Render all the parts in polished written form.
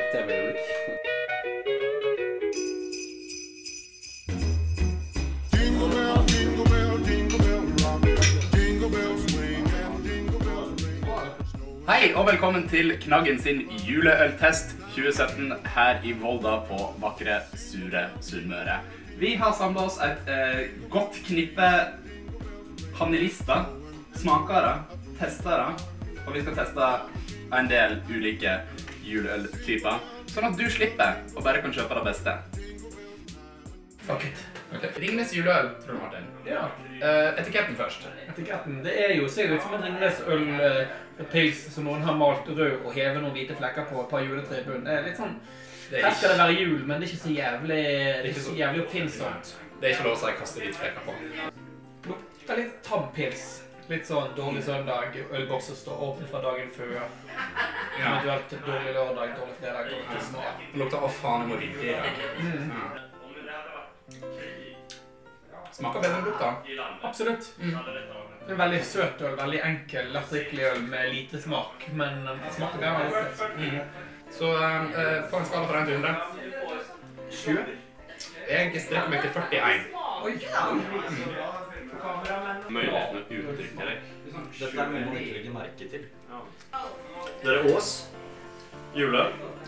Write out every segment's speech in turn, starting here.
TV-øyeblikk. Hei og velkommen til Knaggen sin juleøltest 2017 her i Volda på vakre, sure Sunnmøre. Vi har samlet oss et godt knippe panelister, smakere, testere, og vi skal teste en del ulike juleøltyper, sånn at du slipper og bare kan kjøpe det beste. Fuck it. Okay. Ringnes juleøl, tror du, Martin? Ja. Etiketten først. Etiketten, det er jo ser ut som en Ringnes ølpils som noen har malt rød og hevet noen hvite flekker på et par juletre i bunnen. Det er litt sånn, her skal det være jul, men det er ikke så jævlig, oppfinnsomt. Det er ikke lov å si kaste hvite flekker på. Lukter litt tampils. Litt sånn dårlig søndag, ølbokser står åpne fra dagen før. Eventuelt dårlig lørdag, dårlig fredag, dårlig tirsdag. Det lukter av faen jeg må rydde i dag. Smaker bedre enn lukter. Absolutt. Det er veldig søt øl, veldig enkel, lettdrikkelig øl med lite smak, men smaker bedre enn lukter. Så på en skala fra 1 til 100. 20. Jeg strekker meg til 41. Oi! Muligheten å uttrykke deg. Dette er noe man ikke legger merke til. Det er Ås. Jule.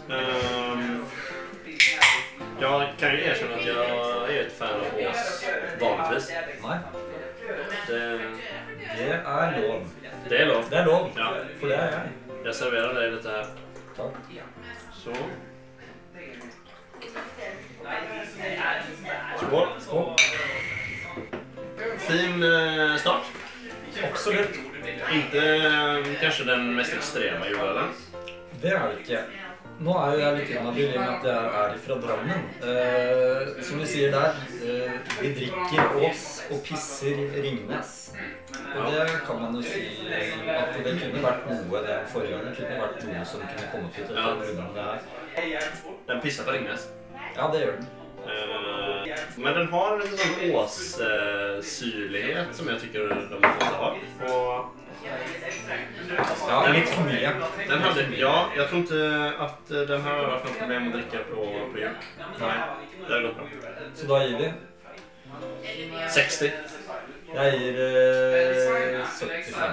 Jag kan ju erkänna att jag är ett fan av Ås vanligtvis. Nei, Det det er lov. Det är lov. Det er lov, Ja. for det er jeg. Jag serverar dig lite här. Takk. Så. Skål. Skål. Fin start. Absolutt. Inte kanske den mest extrema julen. Det er det ikke. Nå er jo jeg litt inhabil i og med at jeg er fra Drammen. Som vi sier der, vi drikker Ås og pisser Ringnes. Og det kan man jo si at det kunne vært noe den forrige gangen. Det kunne vært noe som kunne kommet ut etter runden det her. Den pissar på Ringnes. Ja, det gjør den. Men den har en sån Ås-syrlighet som jag tycker de måste ha. Och Ja, litt for mye. den hade, ja, jag tror inte att den har varit något problem att dricka på jul. Nej, det har gått bra. Så da gir vi. 60. Jeg gir 75.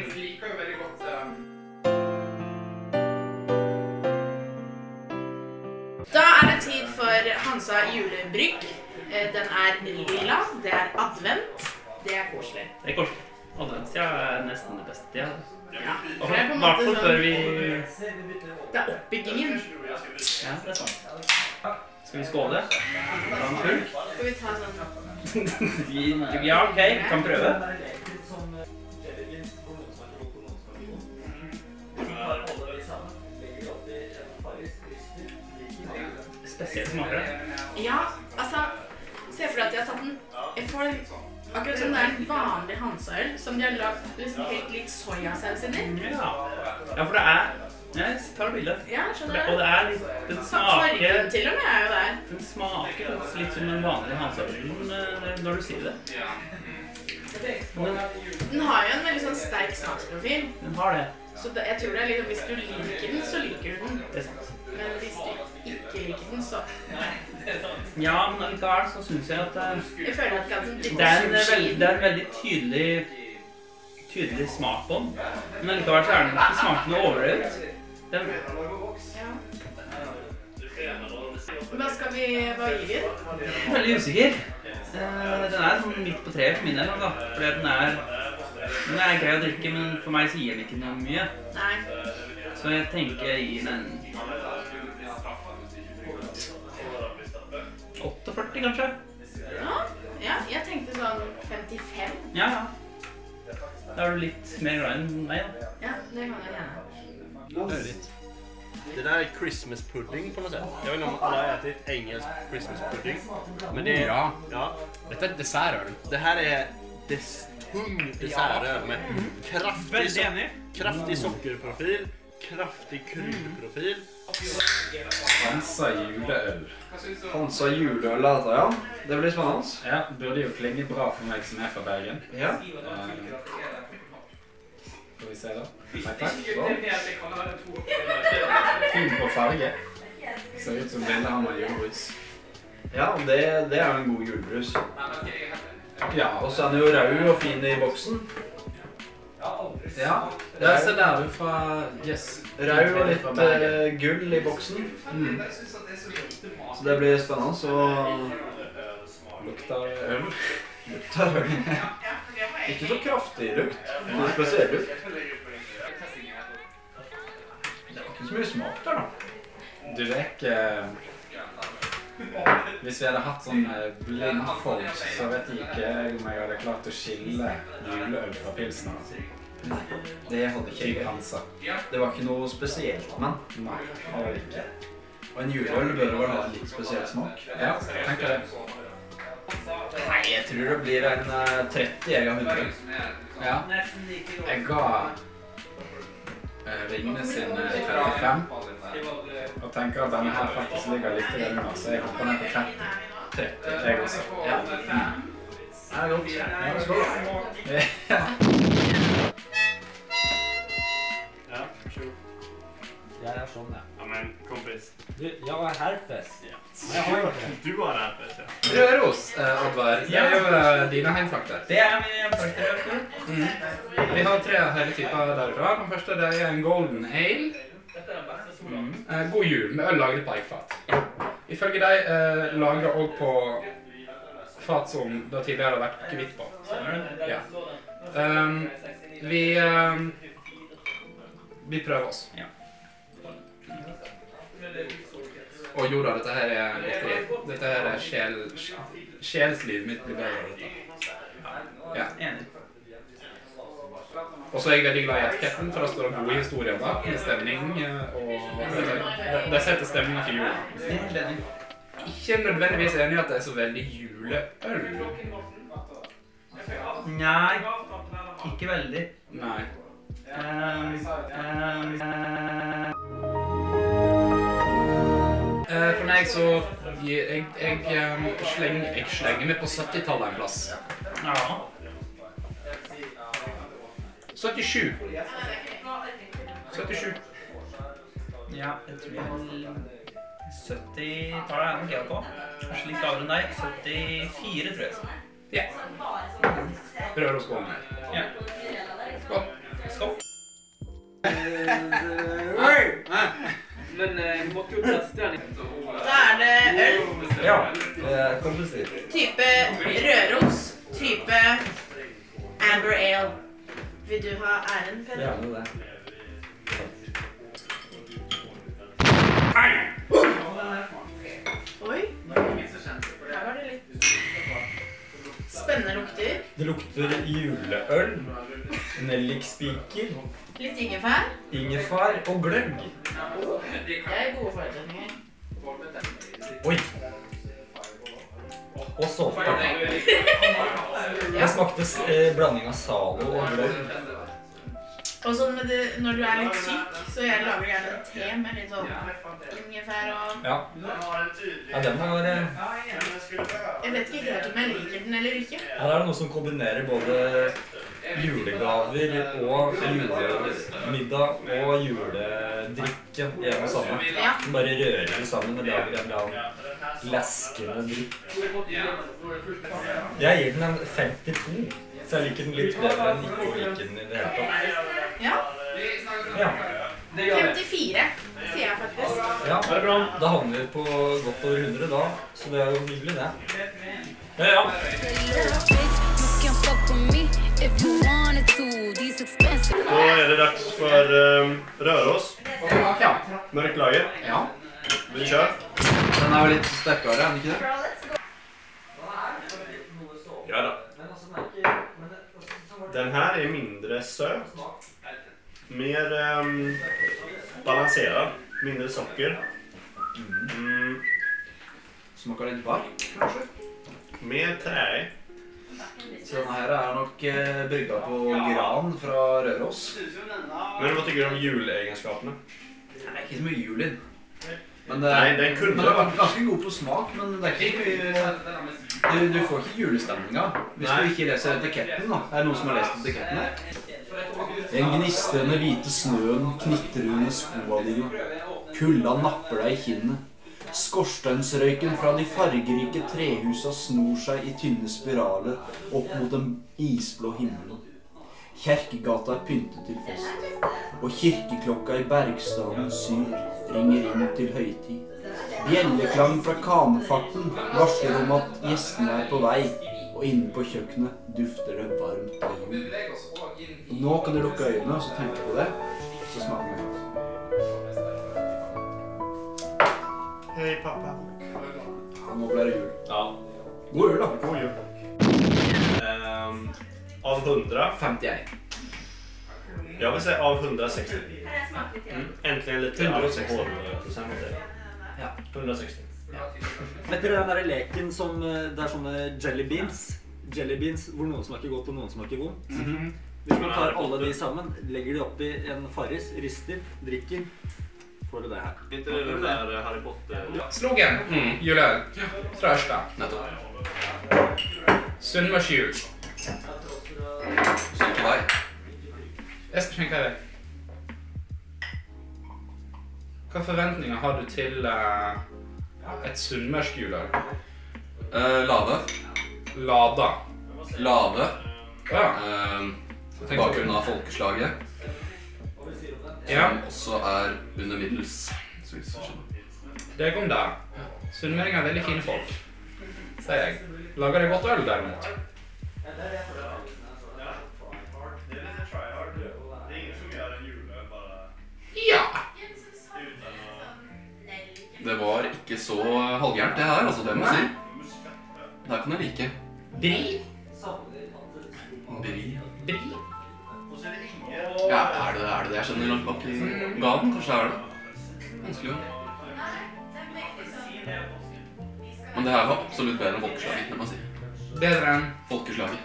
Da er det tid for Hansa julebrygg. Den er lilla, det er advent, det er koselig. Det er kort. Adventstida er nesten det beste. Ja. Ja, Og for det er på en hvert måte fall før sånn, vi... det er oppbyggingen. Ja, det er sant. Skal vi skåle? Ta en full? Skal vi ta sånn? Ja, ok. Kan prøve. Spesielt smaker det. Ja, altså, se for deg at jeg har tatt den, jeg får den, akkurat som det er en vanlig Hansa-øl, som de har lagt liksom helt litt sojasaus inni. Ja, for det er... Jeg tar et bilde. Ja, skjønner Og du? det er litt... Den Fargen smaker... til og med er jo der. Den smaker litt som en vanlig Hansa-øl når du sier det. Men Den har jo en veldig sånn sterk smaksprofil, den har det. så jeg tror det er liksom, hvis du liker den, så liker du den. Det er sant. Men hvis du ikke liker den, så... Ja, men allikevel så synes jeg at Jeg føler at den det er en veldig tydelig smak på den. Men allikevel så er den ikke smaken noe overdrevet. Den, Ja. Hva gir vi? jeg er veldig usikker. Den er sånn midt på treet for min del, da. Fordi den er grei å drikke, men for meg så gir den ikke noe mye. Nei. Så jeg tenker jeg gir den 48 kanskje. Ja, jeg tenkte sånn 55. Ja. Da er du litt mer glad enn meg da. Ja, det kan jeg gjerne. Det där är Christmas pudding på något sätt. Jag vet inte om alla har ätit engelsk Christmas pudding. Men det är... Ja. Dette er dessertøl. Det här är tung dessertöl med kraftig sockerprofil, kraftig kryddprofil. Hansa juleøl. Hansa juleøl, altså, ja. Det blir spennende. Ja, det burde jo klinge bra for meg som er fra Bergen. Ja. Skal vi se da. Nei, takk. Fin på farge. Ser ut som Lillehammer julebrus. Ja, det er jo en god julebrus. Ja, og så er den jo rød og fin i boksen. Ja, se der du fra... Yes. Rød og litt gull i boksen. Så det blir spennende, så... Lukter øl. Lukter øl. Ikke så kraftig lukt, men spesiell lukt. Det var ikke så mye smak der da. Du vet hvis vi hadde hatt sånn blindfolk, så vet jeg ikke om jeg hadde klart å skille juleøl fra pilsen. Nei, det hadde ikke jeg. Det var ikke noe spesielt, men Nei, det var det ikke. Og en juleøl bør vel ha en litt spesiell smak. Ja, tenker det. Nei, jeg tror det blir en 30 jeg av 100. Ja, jeg ga Ringnes sin 35, og tenker at denne her faktisk ligger litt under, så jeg hopper ned på 30. 30, jeg også. Ja. Det er godt. Ja, skål. Ja. Ja, sure. Jeg er sånn, ja. Ja, men kompis. Du, jeg har herpes. Ja. Jeg har ikke. Du har herpes, ja. Røros, Oddvar. Det er jo dine heimtrakter. Det er min hjemtrakter. Vi har 3 hele typer derfra. Den første det er en Golden Ale. God jul med øl lagret på eikfat. Ifølge deg lager også på fat som det tidligere har vært kvitt på. Ja. Vi prøver oss. Ja. Og jo da, dette her er godteri. Dette her er sjelslivet mitt blir bedre av dette. Ja. Enig. Og så er jeg veldig glad i etiketten, for da står det gode historier bak, med stemning, og det setter stemningen til jula. Helt enig. Ikke nødvendigvis enig i at det er så veldig juleøl. Nei, ikke veldig. Nei. For meg så jeg slenger meg på 70-tallet en plass. Ja. 77. 77. Ja, jeg tror jeg 70-tallet er nok jeg på. Kanskje litt lavere enn deg. 74 tror jeg. Ja. Prøver å skåle mer. Ja. Skål. Skål. Men jeg måtte jo teste den. Da er det øl. Ja, det kan du si. Type Røros. Type Amber Ale. Vil du ha æren, Peder? Gjerne det. Oi. Her var det litt spennende lukter. Det lukter juleøl, nellikspiker, Litt ingefær. ingefær og gløgg. Det er gode forutsetninger. Oi! Og såpe. Jeg smakte blanding av Zalo og gløgg. Og sånn med det, når du er litt syk, så jeg lager gjerne te med litt sånn ingefær og... Ja. Ja, den var... Jeg vet ikke helt om jeg liker den eller ikke. Her er det noe som kombinerer både julegaver og julemiddag og juledrikke i en og samme. Ja. Den bare rører det sammen og lager en eller annen leskende drikk. Jeg gir den en 52, så jeg liker den litt bedre enn ikke liker den i det hele tatt. Ja. Ja. 54, sier jeg faktisk. Ja, det er bra. Da havner vi på godt over 100 da, så det er jo hyggelig det. Ja. Da er det dags for Røros. Ja. Mørk lager. Ja. Vi kjører. Den er jo litt sterkere, er den ikke det? Ja da. Den her er mindre søt. Mer balanseret. Mindre sokker. Smaker litt bark, kanskje? Mer træ. Så denne her er nok brygga på gran fra Røros. Men hva tykker du om juleegenskapene? Det er ikke så mye jul i den. Men det, Nei, den kunne men det var ganske god på smak, men det er ikke mye... Du får ikke julestemninga hvis Nei. du ikke leser etiketten da. Er det noen som har lest etiketten her? Den gnistrende hvite snøen knitrer under skoa dine. Kulda napper deg i kinnet. Skorsteinsrøyken fra de fargerike trehusa snor seg i tynne spiraler opp mot den isblå himmelen. Kjerkegata er pyntet til fest, og kirkeklokka i Bergstaden syr ringer inn til høytid. Bjelleklang fra kanefarten varsler om at gjestene er på vei, og inne på kjøkkenet dufter det varmt av jul. Og nå kan du lukke øynene og så tenke på det, så smaker det. Hei, pappa. Ja, nå ble det jul. Ja. God jul da. God jul. Av 100? 51. Jag vill säga av 160. Äntligen lite 160. alkoholprocent. Ja. 160. Ja. Vet dere den der leken som det er sånne jelly beans? Jelly beans hvor noen smaker godt og noen smaker vondt. Hvis man tar alle de sammen, legger de opp i en farris, rister, drikker, får du det her. Inte det den där Harry Potter? Slogan. Juleøl. Fra Ørsta. Sunnmørsjul. Skjenke vei. Jeg skal skjenke deg. Hva forventninger har du til et sunnmørsk juleøl? Lave. Lada. Lave. Ja. Bakgrunn av folkeslaget. Ja. Som også er under middels. Det kom der. Sunnmøringer er veldig fine folk, sier jeg. Lager det godt øl derimot? Ja. Det var ikke så halvgjernt det her, altså det må jeg si. Det her kan jeg like. Bri? Bri? Bri? Ja, er det det jeg skjønner bak i gaden? Kanskje er det. Vanskelig jo. Men det her var absolutt bedre enn folkeslaget, det må jeg si. Bedre enn? Folkeslaget.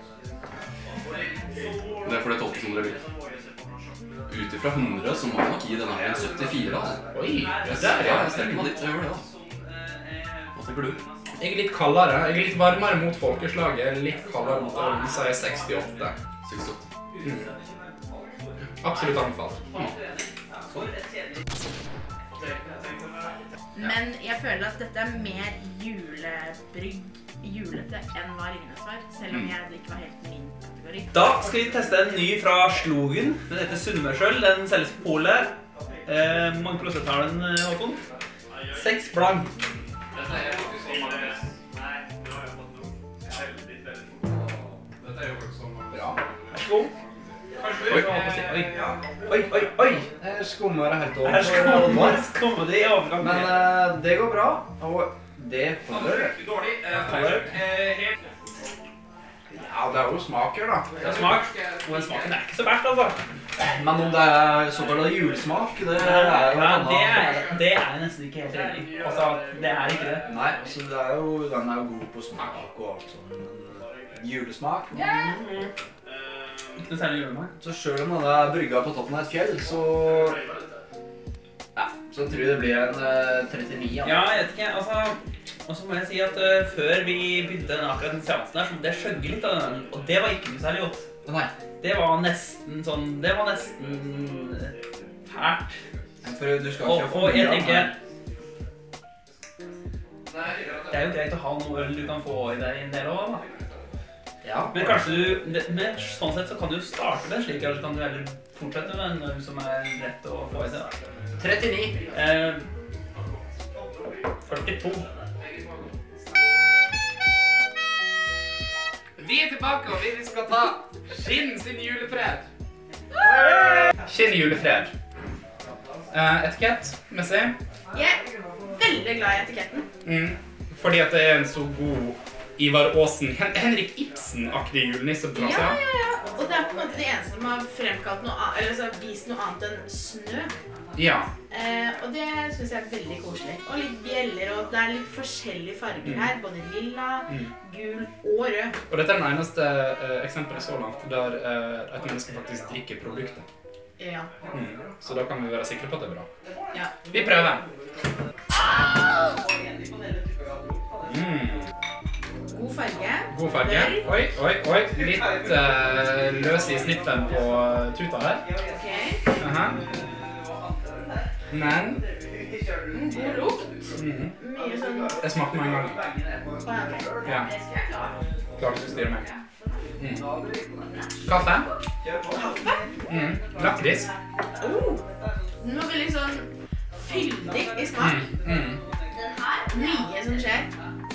Det får det tolke som dere vil. Utifra 100 så må jeg nok gi denne her en 74, altså. Oi, Jeg strekker meg litt, jeg gjør det, altså. Hva tenker du? Jeg er litt kaldere. Jeg er litt varmere mot folkeslaget. Litt kaldere mot ølen, så er jeg 68. 68. Absolutt anbefalt. Men jeg føler at dette er mer julete enn hva Ringnes var, selv om det ikke var helt min kategori. Da skal vi teste en ny fra Slogen. Den heter Sunnmørsøl. Den selges på polet. Hvor mange prosent har den, Håkon? 6 blank. Dette er jo sånn bra. Vær så god. Oi. Skummer er helt over. Her kommer det i overgang. Men det går bra, og det holder. Ja, det er jo smaker da. Det er smak. Og den smaken er ikke så verst, altså. Men om det er såkalt julesmak, det er jo Ja, det er jeg nesten ikke helt enig i. Altså, det er ikke det. Nei, så det er jo, den er jo god på smak og alt sånn. Julesmak. Ikke noe særlig julemak. Så selv om den er brygga på toppen av et fjell, så tror jeg det blir en 39. Ja, jeg vet ikke, altså. Og så må jeg si at før vi begynte akkurat den seansen her, så det skjøgget litt av den, og det var ikke noe særlig godt. Nei. Det var nesten sånn, det var nesten fælt. For du skal ikke få og jeg tenker, det er jo greit å ha noe øl du kan få i deg en del av, da. Ja. Men kanskje du, med sånn sett så kan du starte det slik, eller så kan du heller fortsette med en øl som er rett å få i seg. 39. 42. Vi er tilbake, og vi skal ta Skinn sin julefred. Skinn julefred. Etikett, med seg. Jeg er veldig glad i etiketten. Fordi at det er en så god Ivar Aasen, Henrik Ibsen-aktig julenisse. Ja. Og det er på en måte det eneste som har fremkalt noe annet, eller så vist noe annet enn snø. Ja. Og det synes jeg er veldig koselig. Og litt bjeller, og det er litt forskjellige farger her. Både lilla, gul og rød. Og dette er den eneste eksempelet så langt der et menneske faktisk drikker produktet. Ja. Så da kan vi være sikre på at det er bra. Ja. Vi prøver. God farge. God farge. Oi. Litt løs i snippen på tuta her. Ok. Men God lukt. Mye sånn... Jeg smakte meg en gang. Ja. Klart å styre meg. Kaffe? Kaffe? Lakris. Den var veldig sånn fyldig I smak. Mye som skjer.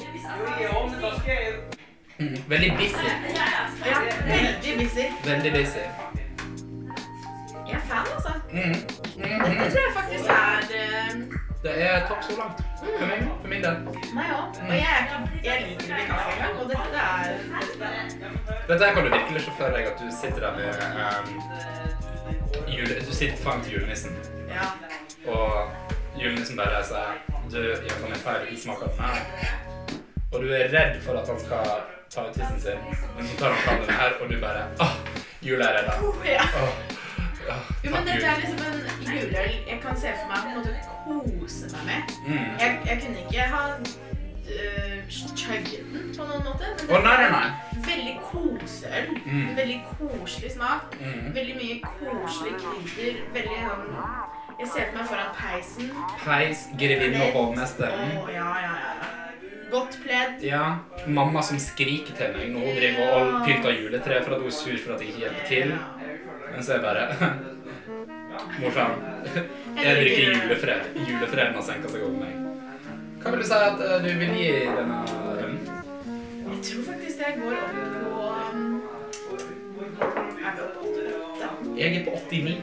Veldig busy. Ja, veldig busy. Veldig busy. Jeg fan, altså. Dette tror jeg faktisk Det topp så langt. For min del. Meg også. Og jeg liker ikke kaffe engang, og dette Dette kan du virkelig se for deg at du sitter der med du sitter fangt til julenissen. Ja. Og julenissen bare sier du, jeg kan en feil smak av den her. Og du redd for at han skal ta ut tissen sin. Men så tar han fram den her, og du bare, jula reddet. Ja. Jo, men dette liksom en juleøl jeg kan se for meg på en måte kose meg med. Jeg kunne ikke ha chugget den på noen måte. Men nei. Veldig koseøl. Veldig koselig smak. Veldig mye koselig krydder. Veldig jeg ser for meg foran peisen. Peis, grevinne og hovmesteren. Ja. Godt pledd. Ja, mamma som skriker til meg når hun driver og pynter juletre for at hun sur for at jeg ikke hjelper til. Men så bare, morsan, jeg drikker julefred. Julefreden har senket seg over meg. Hva vil du si at du vil gi denne ølen? Jeg tror faktisk jeg går opp på 88. Jeg på 89.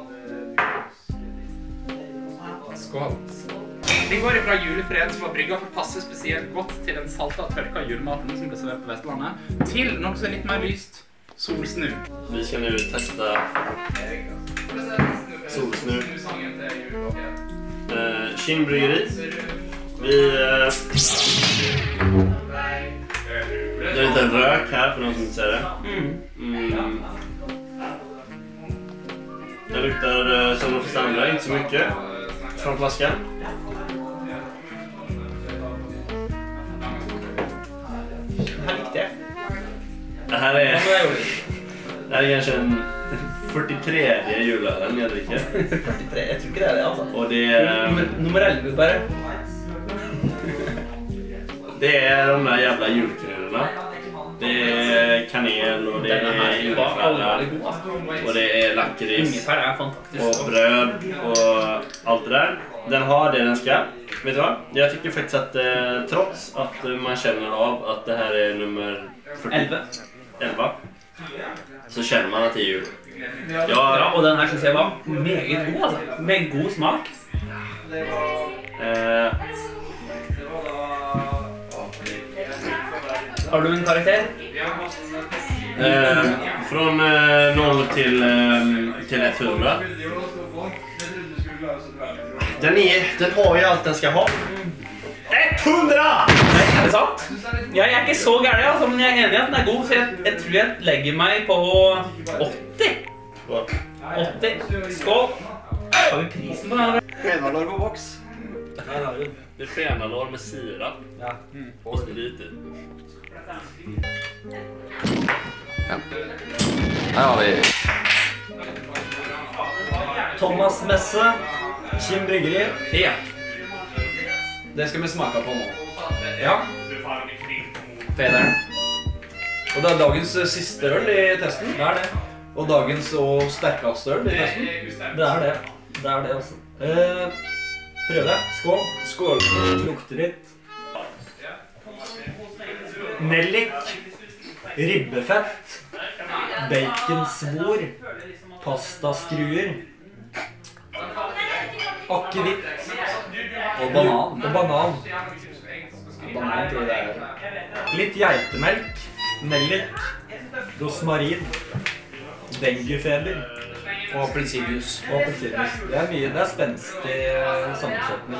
Skål. Vi går ifra julefred, som var brygget for passe spesielt godt til den salta og tørka julematen som ble servert på Vestlandet, til noe som litt mer lyst. Solsnu. Vi ska nu testa solsnu. Kinnbryggeri. Det är lite rök här för någon som inte ser det. Det luktar som de flesta andra, inte så mycket. Från flaskan. Här gick det. Det här är kanske en 43 julölen jag dricker. 43, jag tror inte det är det alltså. Och det är... Nummer 11 bara. Det är de där jävla julkryddorna. Det är kanel och det är ingefära och det är lakrits och bröd och allt det där. Den har det den ska. Vet du vad? Jag tycker faktiskt att trots att man känner av att det här är nummer 11 så känner man att det är jul. Ja, och den här ska säga var meget god alltså. Med god smak. Har du en karaktär? Från 0 till 100. Den har ju allt den ska ha. 100! Nej, är det sant? Jag är inte så gärna alltså, men jag är enig att den är god, så jag tror jag lägger mig på 80. 80. Skål! Har vi prisen på den här? Fenalår på box. Det är fenalår med sirap. Ja. Och sprit i. Ja. Här har vi Thomas Messe, Kinnbryggeri. Ja. Det skal vi smake på nå. Ja. Federen. Og det er dagens siste øl i testen. Det er det. Og dagens og sterkeste øl i testen. Det er det. Det er det altså. Prøve. Skål. Skål. Lukter litt. Nellik. Ribbefett. Baconsvor. Pastaskruer. Akevitt. Og banan. Og banan. Banan tror jeg det er. Litt geitemelk. Nellik. Rosmarin. Denguefeber. Og appelsinjuice. Og appelsinjuice. Det er mye. Det er spenstig sammensetning.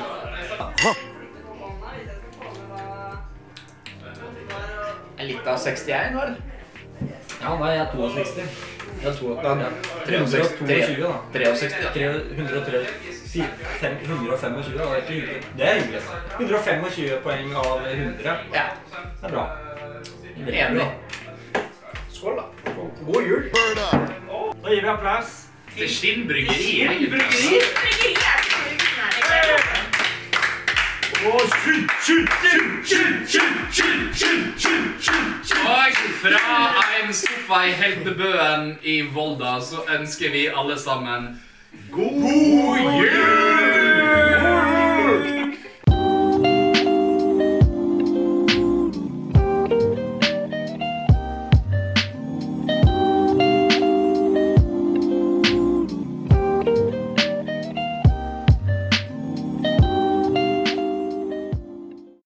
Litt av 61, vel? Ja, nei, jeg er 62. Jeg tror at det er 122 da. 63. 125 da, det er ikke hyggelig. Det er hyggelig. 125 poeng av 100. Ja. Det er bra. Enig. Skål da. God jul. Da gir vi applaus. Det er Kinnbryggeri. Bryggeri er ikke Og fra en sofa i Heltebøen i Volda så ønsker vi alle sammen God jul!